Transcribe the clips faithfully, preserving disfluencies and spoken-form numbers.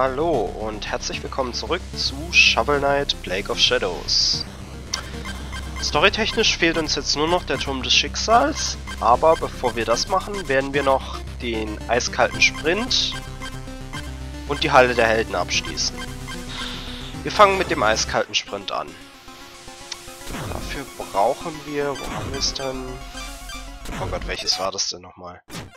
Hallo und herzlich willkommen zurück zu Shovel Knight Plague of Shadows. Storytechnisch fehlt uns jetzt nur noch der Turm des Schicksals, aber bevor wir das machen, werden wir noch den eiskalten Sprint und die Halle der Helden abschließen. Wir fangen mit dem eiskalten Sprint an. Dafür brauchen wir, wo haben wir es denn? Oh Gott, welches war das denn nochmal?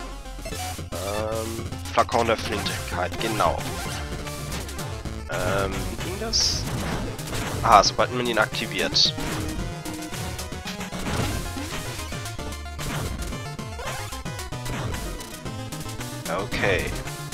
Ähm, Flakon der Flintigkeit, genau. Ähm, wie ging das? Ah, sobald man ihn aktiviert. Okay.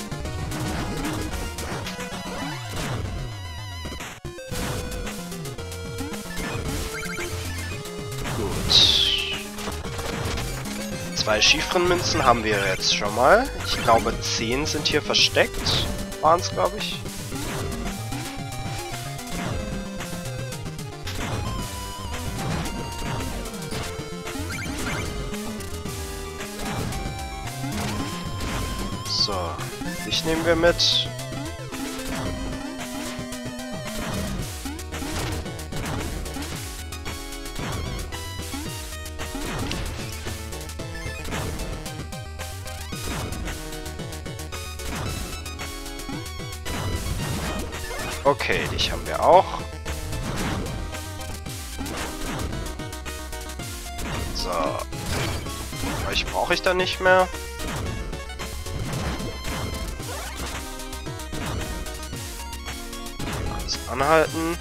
Gut. Zwei Chiffrenmünzen haben wir jetzt schon mal. Ich glaube, zehn sind hier versteckt. Waren es, glaube ich. So, dich nehmen wir mit. Okay, dich haben wir auch. So. Euch brauche ich dann nicht mehr. Kurz anhalten.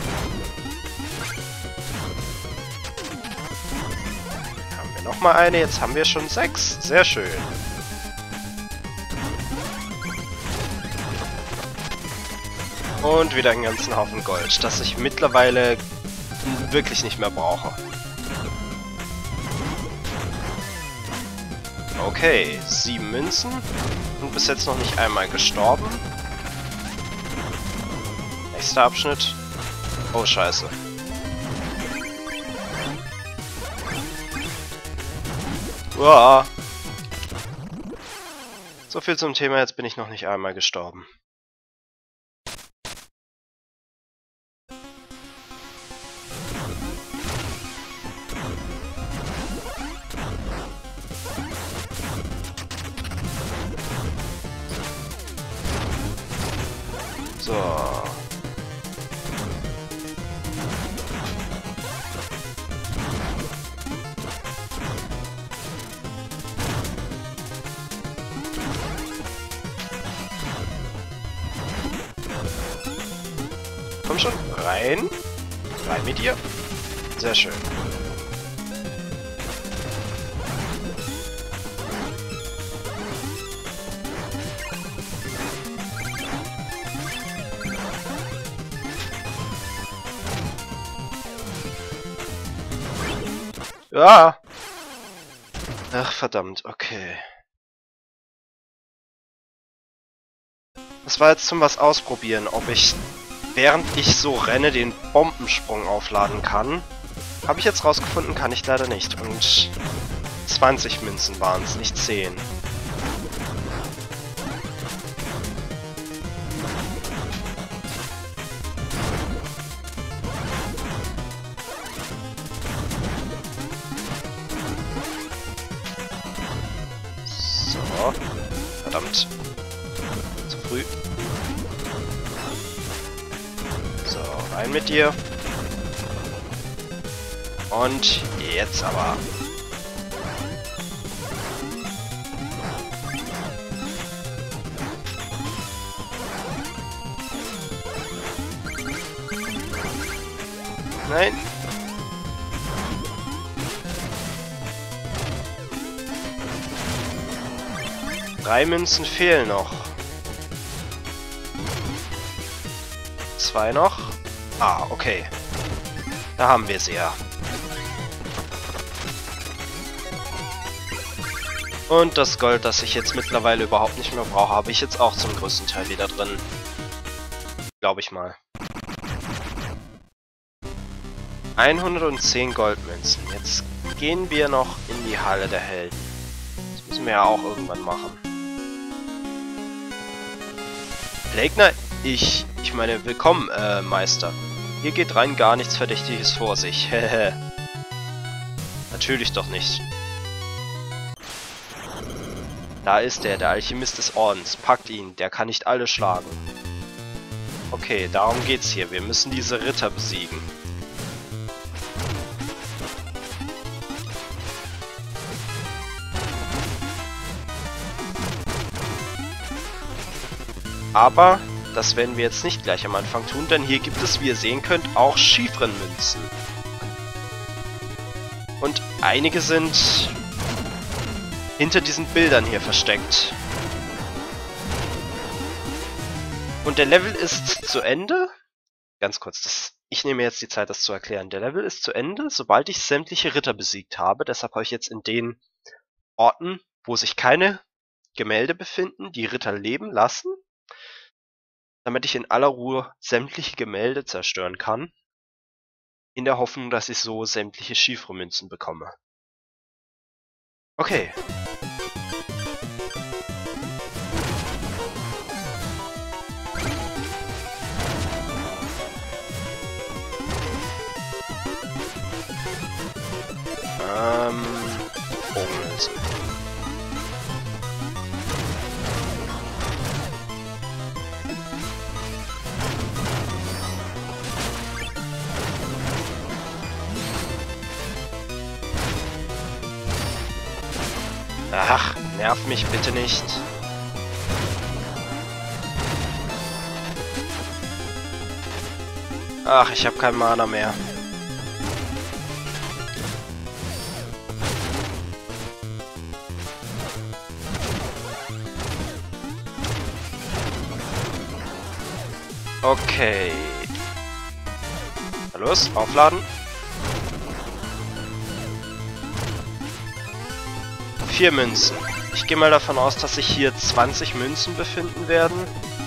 Haben wir noch mal eine. Jetzt haben wir schon sechs. Sehr schön. Und wieder einen ganzen Haufen Gold, das ich mittlerweile wirklich nicht mehr brauche. Okay, sieben Münzen und bis jetzt noch nicht einmal gestorben. Nächster Abschnitt. Oh, scheiße. Uah. So viel zum Thema, jetzt bin ich noch nicht einmal gestorben. So. Komm schon, rein. Rein mit dir. Sehr schön. Ja. Ach, verdammt, okay. Das war jetzt zum was ausprobieren, ob ich, während ich so renne, den Bombensprung aufladen kann. Habe ich jetzt rausgefunden, kann ich leider nicht. Und zwanzig Münzen waren es, nicht zehn. So. Verdammt. Zu früh. So, rein mit dir. Und jetzt aber. Nein. Drei Münzen fehlen noch. Zwei noch. Ah, okay. Da haben wir es ja. Und das Gold, das ich jetzt mittlerweile überhaupt nicht mehr brauche, habe ich jetzt auch zum größten Teil wieder drin. Glaube ich mal. hundertzehn Goldmünzen. Jetzt gehen wir noch in die Halle der Helden. Das müssen wir ja auch irgendwann machen. Plague Knight? Ich... Ich meine, willkommen, äh, Meister. Hier geht rein gar nichts Verdächtiges vor sich. Hehe. Natürlich doch nicht. Da ist er, der Alchemist des Ordens. Packt ihn, der kann nicht alle schlagen. Okay, darum geht's hier. Wir müssen diese Ritter besiegen. Aber das werden wir jetzt nicht gleich am Anfang tun, denn hier gibt es, wie ihr sehen könnt, auch Chiffrenmünzen. Und einige sind hinter diesen Bildern hier versteckt. Und der Level ist zu Ende. Ganz kurz, das, ich nehme jetzt die Zeit, das zu erklären. Der Level ist zu Ende, sobald ich sämtliche Ritter besiegt habe. Deshalb habe ich jetzt in den Orten, wo sich keine Gemälde befinden, die Ritter leben lassen, damit ich in aller Ruhe sämtliche Gemälde zerstören kann, in der Hoffnung, dass ich so sämtliche Chiffre-Münzen bekomme. Okay. Ähm... Bogenmünzen. Ach, nerv mich bitte nicht. Ach, ich habe kein Mana mehr. Okay. Na los, aufladen. Vier Münzen. Ich gehe mal davon aus, dass sich hier zwanzig Münzen befinden werden.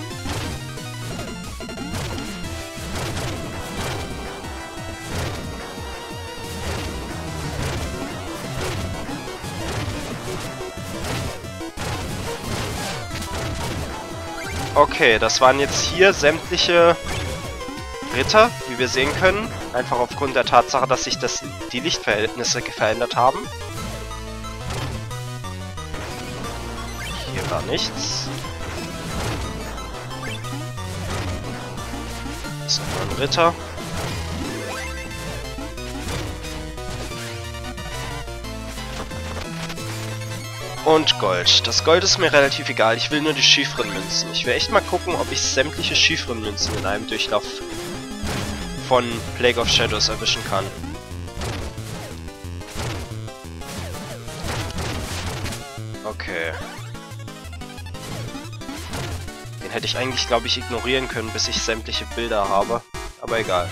Okay, das waren jetzt hier sämtliche Ritter, wie wir sehen können. Einfach aufgrund der Tatsache, dass sich das, die Lichtverhältnisse verändert haben. Hier war nichts. Das ist noch ein Ritter. Und Gold. Das Gold ist mir relativ egal. Ich will nur die Chiffrenmünzen. Ich will echt mal gucken, ob ich sämtliche Chiffrenmünzen in einem Durchlauf von Plague of Shadows erwischen kann. Okay. Den hätte ich eigentlich, glaube ich, ignorieren können, bis ich sämtliche Bilder habe. Aber egal.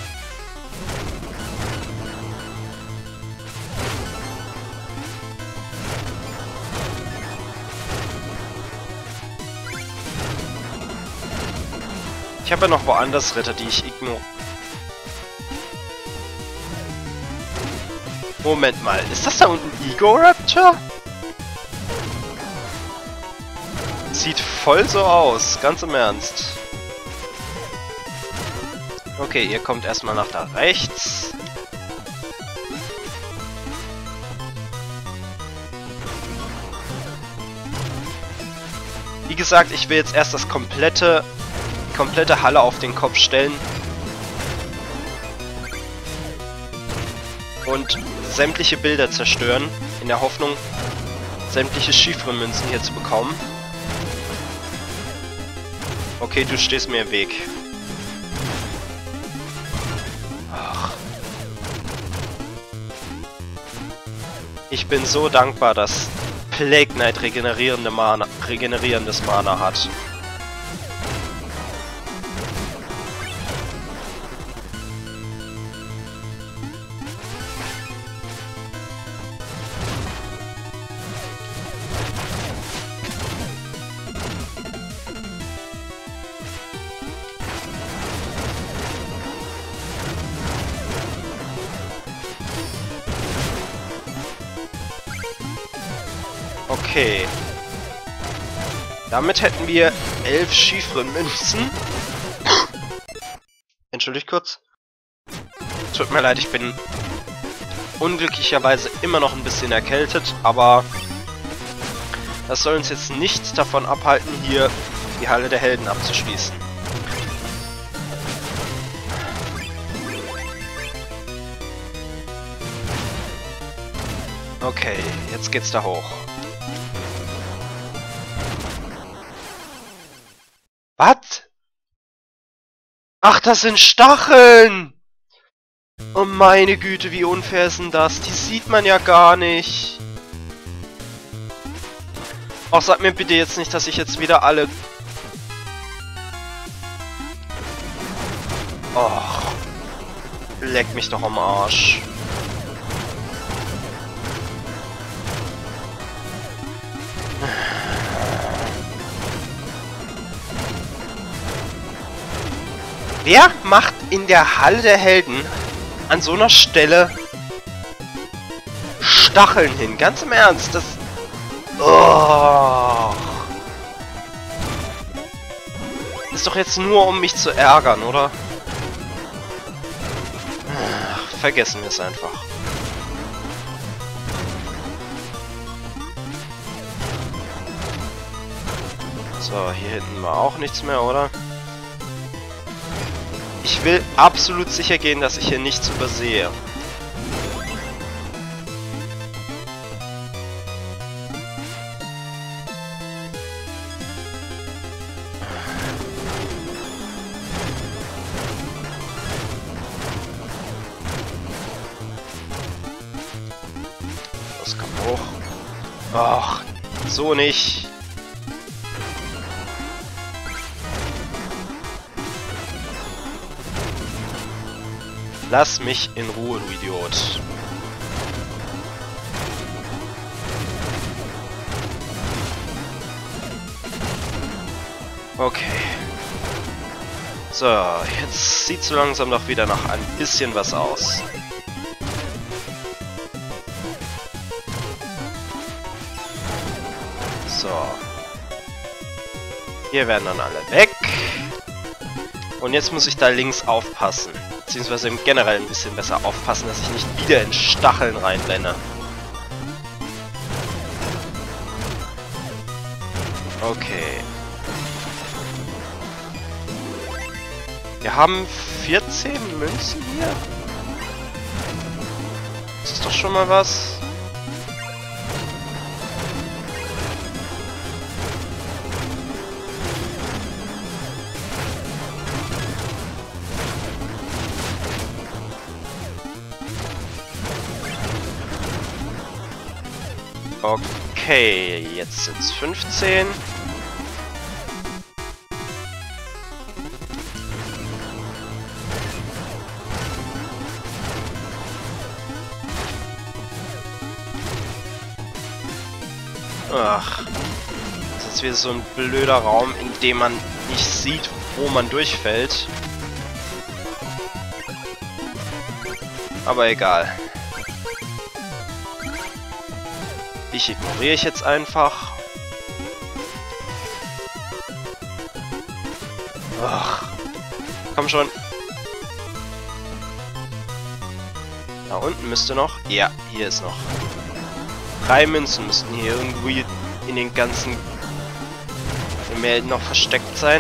Ich habe ja noch woanders Ritter, die ich ignoriere. Moment mal, ist das da unten Ego-Raptor? Sieht voll so aus, ganz im Ernst. Okay, ihr kommt erstmal nach da rechts. Wie gesagt, ich will jetzt erst das komplette, komplette Halle auf den Kopf stellen. Und sämtliche Bilder zerstören, in der Hoffnung, sämtliche Chiffrenmünzen hier zu bekommen. Okay, du stehst mir im Weg. Ach. Ich bin so dankbar, dass Plague Knight regenerierende Mana, regenerierendes Mana hat. Okay. Damit hätten wir elf Chiffrenmünzen. Entschuldigt kurz. Tut mir leid, ich bin unglücklicherweise immer noch ein bisschen erkältet, aber das soll uns jetzt nicht davon abhalten, hier die Halle der Helden abzuschließen. Okay, jetzt geht's da hoch. Was? Ach, das sind Stacheln! Oh meine Güte, wie unfair ist denn das? Die sieht man ja gar nicht. Auch sag mir bitte jetzt nicht, dass ich jetzt wieder alle... Och. Leck mich doch am Arsch. Wer macht in der Halle der Helden an so einer Stelle Stacheln hin? Ganz im Ernst, das... Oh. Ist doch jetzt nur, um mich zu ärgern, oder? Ach, vergessen wir es einfach. So, hier hinten war auch nichts mehr, oder? Ich will absolut sicher gehen, dass ich hier nichts übersehe. Das kommt hoch. Ach, so nicht. Lass mich in Ruhe, du Idiot. Okay. So, jetzt sieht so langsam doch wieder nach ein bisschen was aus. So. Hier werden dann alle weg. Und jetzt muss ich da links aufpassen. Beziehungsweise generell ein bisschen besser aufpassen, dass ich nicht wieder in Stacheln reinrenne. Okay. Wir haben vierzehn Münzen hier. Das ist doch schon mal was. Okay, jetzt sind es fünfzehn. Ach, das ist jetzt wieder so ein blöder Raum, in dem man nicht sieht, wo man durchfällt. Aber egal. Ich ignoriere ich jetzt einfach. Ach, komm schon. Da unten müsste noch... Ja, hier ist noch. Drei Münzen müssten hier irgendwie in den ganzen Gemälden noch versteckt sein.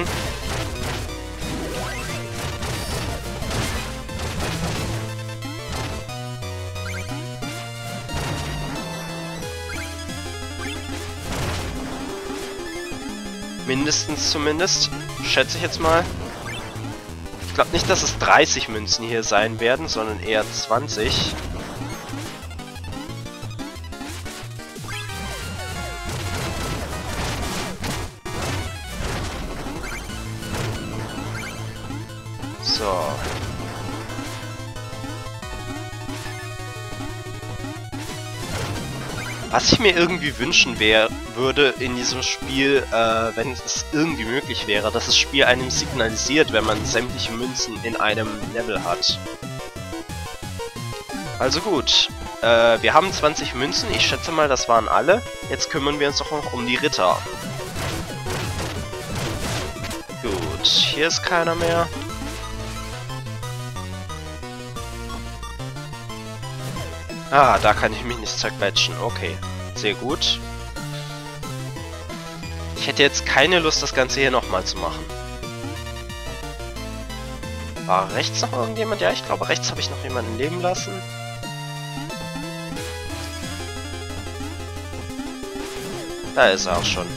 Mindestens zumindest. Schätze ich jetzt mal. Ich glaube nicht, dass es dreißig Münzen hier sein werden, sondern eher zwanzig. So. Was ich mir irgendwie wünschen wär, würde in diesem Spiel, äh, wenn es irgendwie möglich wäre, dass das Spiel einem signalisiert, wenn man sämtliche Münzen in einem Level hat. Also gut, äh, wir haben zwanzig Münzen, ich schätze mal, das waren alle. Jetzt kümmern wir uns doch noch um die Ritter. hier ist keiner mehr. Ah, da kann ich mich nicht zerquetschen. Okay, sehr gut. Ich hätte jetzt keine Lust, das Ganze hier nochmal zu machen. War rechts noch irgendjemand? Ja, ich glaube, rechts habe ich noch jemanden leben lassen. Da ist er auch schon.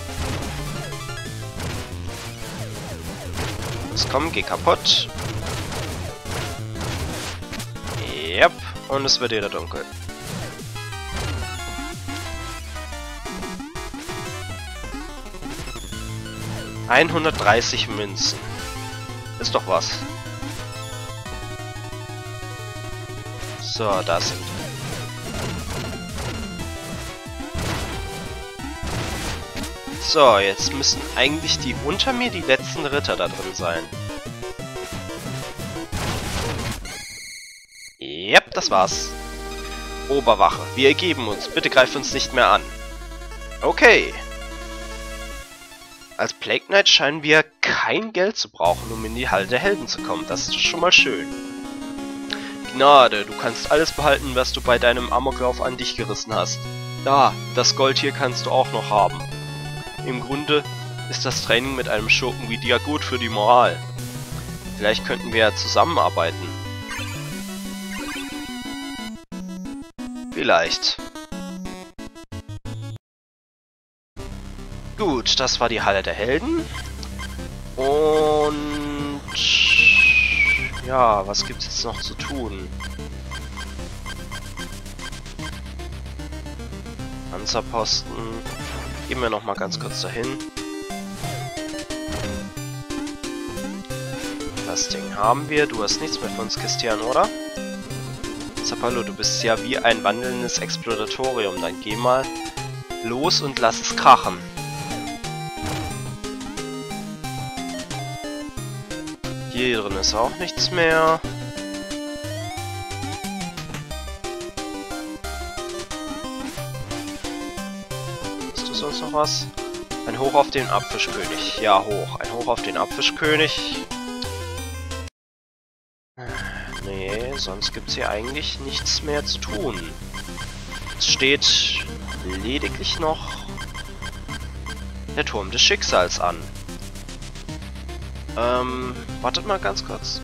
Los, komm, geh kaputt. Yep. Und es wird wieder dunkel. hundertdreißig Münzen. Ist doch was. So, da sind. So, jetzt müssen eigentlich die unter mir die letzten Ritter da drin sein. Yep, das war's. Oberwache, wir ergeben uns. Bitte greif uns nicht mehr an. Okay. Als Plague Knight scheinen wir kein Geld zu brauchen, um in die Halle der Helden zu kommen. Das ist schon mal schön. Gnade, du kannst alles behalten, was du bei deinem Amoklauf an dich gerissen hast. Da, das Gold hier kannst du auch noch haben. Im Grunde ist das Training mit einem Schurken wie dir gut für die Moral. Vielleicht könnten wir ja zusammenarbeiten. Vielleicht. Gut, das war die Halle der Helden. Und... ja, was gibt es jetzt noch zu tun? Panzerposten. Gehen wir noch mal ganz kurz dahin. Das Ding haben wir. Du hast nichts mehr für uns, Christian, oder? Zappallo, du bist ja wie ein wandelndes Exploratorium. Dann geh mal los und lass es krachen. Hier drin ist auch nichts mehr. Ist das sonst noch was? Ein Hoch auf den Abfischkönig. Ja, hoch. Ein Hoch auf den Abfischkönig. Nee, sonst gibt es hier eigentlich nichts mehr zu tun. Es steht lediglich noch der Turm des Schicksals an. Ähm, wartet mal ganz kurz.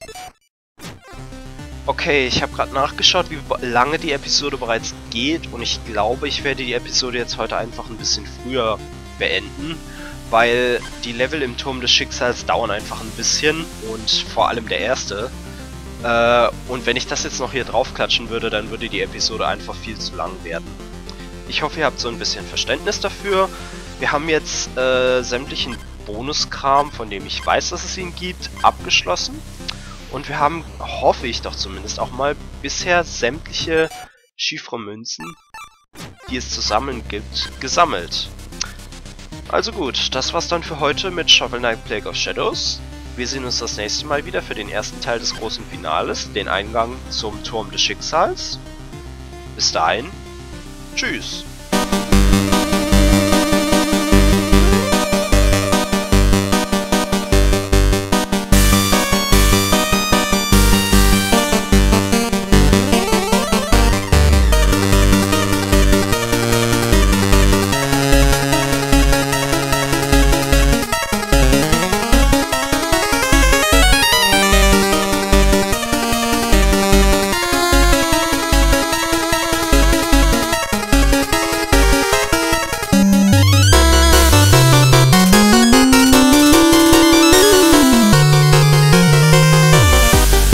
Okay, ich habe gerade nachgeschaut, wie lange die Episode bereits geht und ich glaube, ich werde die Episode jetzt heute einfach ein bisschen früher beenden, weil die Level im Turm des Schicksals dauern einfach ein bisschen und vor allem der erste. Äh, und wenn ich das jetzt noch hier draufklatschen würde, dann würde die Episode einfach viel zu lang werden. Ich hoffe, ihr habt so ein bisschen Verständnis dafür. Wir haben jetzt äh, sämtlichen Bonuskram, von dem ich weiß, dass es ihn gibt, abgeschlossen. Und wir haben, hoffe ich doch zumindest, auch mal bisher sämtliche Chiffre-Münzen, die es zu sammeln gibt, gesammelt. Also gut, das war's dann für heute mit Shovel Knight Plague of Shadows. Wir sehen uns das nächste Mal wieder für den ersten Teil des großen Finales, den Eingang zum Turm des Schicksals. Bis dahin, tschüss!